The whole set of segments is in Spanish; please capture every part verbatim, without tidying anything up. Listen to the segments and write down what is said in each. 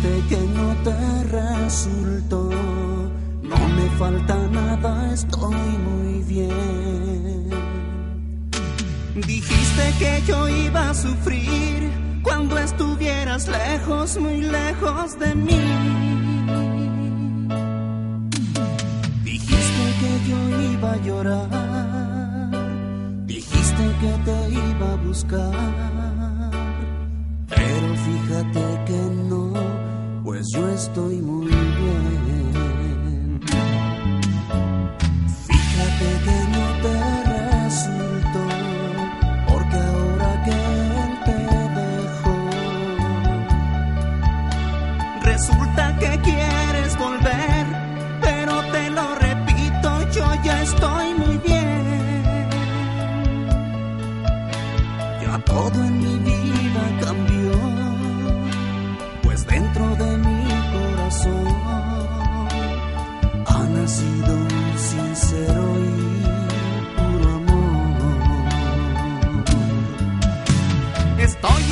dijiste que no te resultó. No me falta nada, estoy muy bien. Dijiste que yo iba a sufrir cuando estuvieras lejos, muy lejos de mí. Dijiste que yo iba a llorar, dijiste que te iba a buscar, pero fíjate que no, pues yo estoy muy bien. Fíjate que no te resultó, porque ahora que él te dejó, resulta que quieres volver, pero te lo repito, yo ya estoy muy bien. Ya todo en mi vida cambió, pues dentro de mi corazón ha nacido un sincero y puro amor. Estoy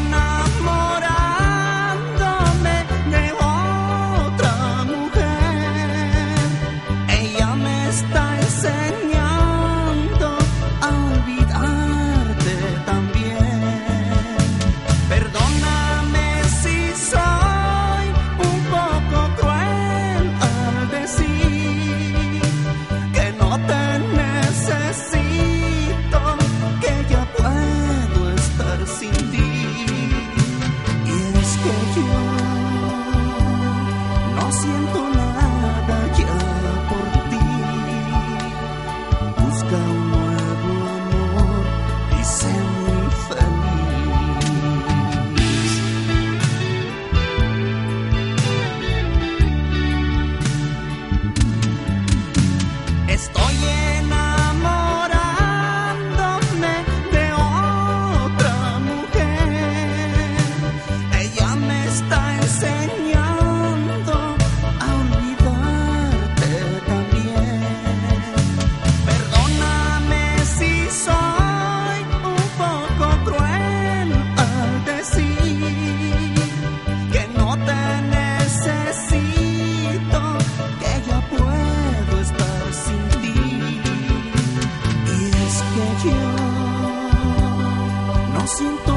enamorándome de otra mujer, ella me está enseñando a olvidarte también. Perdóname si soy un poco cruel al decir que no te necesito, que ya puedo estar sin ti. Y es que yo no siento nada ya por ti. Busca un nuevo amor y sé muy feliz. Estoy enamorándome de otra mujer, ella me está enseñando a olvidarte también. Perdóname si soy un poco cruel al decir que no te necesito, que ya puedo estar sin ti. Y es que yo no siento